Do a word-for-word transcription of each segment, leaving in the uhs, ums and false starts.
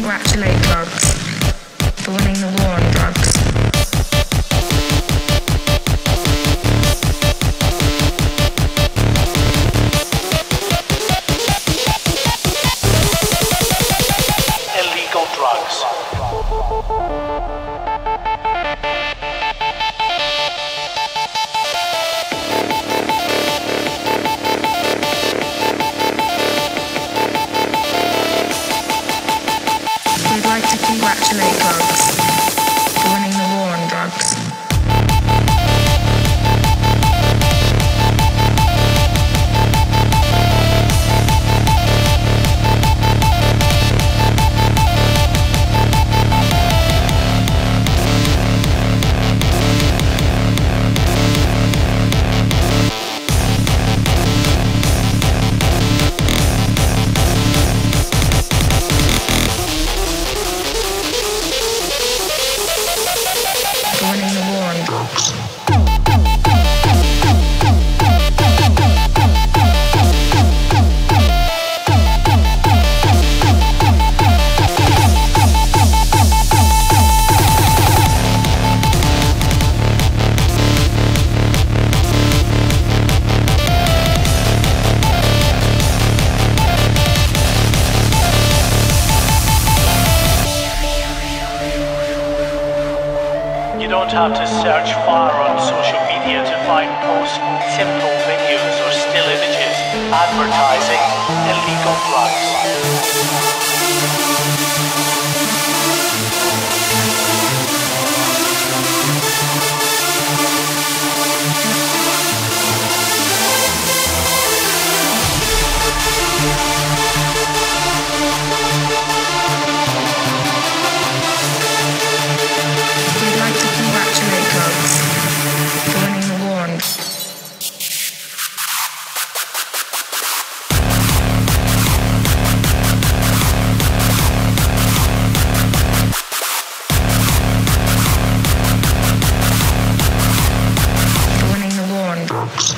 congratulate drugs for winning the war on drugs. Illegal drugs. We'd like to congratulate drugs for winning the war on drugs. For winning the war on drugs. You don't have to search far on social media to find posts, simple videos or still images advertising illegal drugs. We'd like to congratulate drugs for winning the war on drugs. For winning the war on drugs.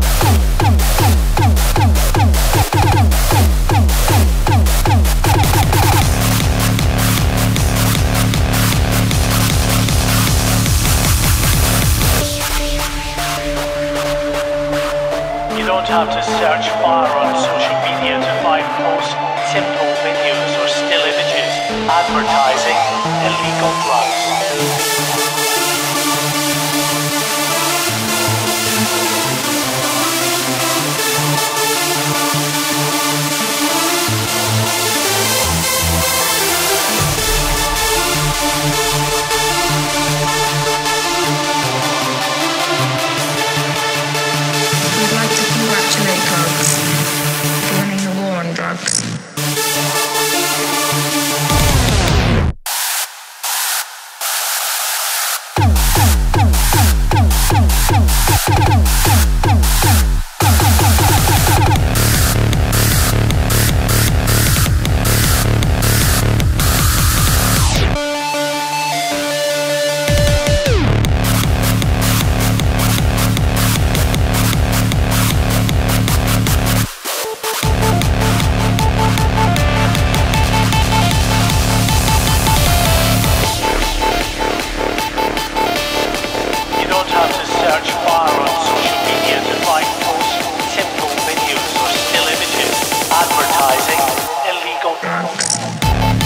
You don't have to search far on social media to find posts, simple videos or still images advertising illegal drugs. We'd like to congratulate drugs for winning the war on drugs. You don't have to search far on social media to find posts, simple videos or still images advertising illegal drugs. Drugs.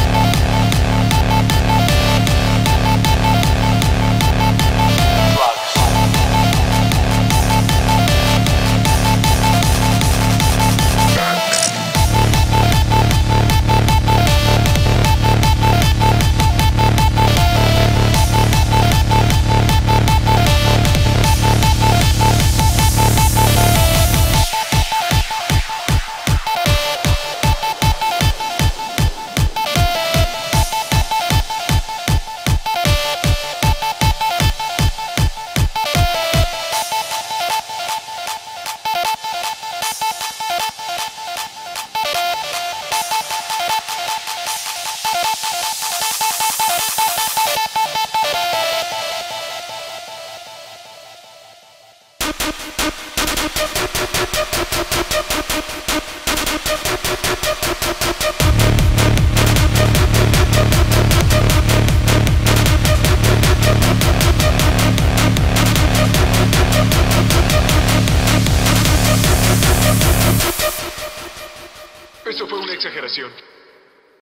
Drugs. We'll be right back. Eso fue una exageración.